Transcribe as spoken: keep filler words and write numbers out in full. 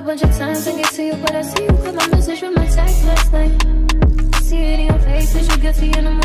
bunch of times to get to you, but I see you got my message from my text last night. See it in your face, that you're guilty and I'm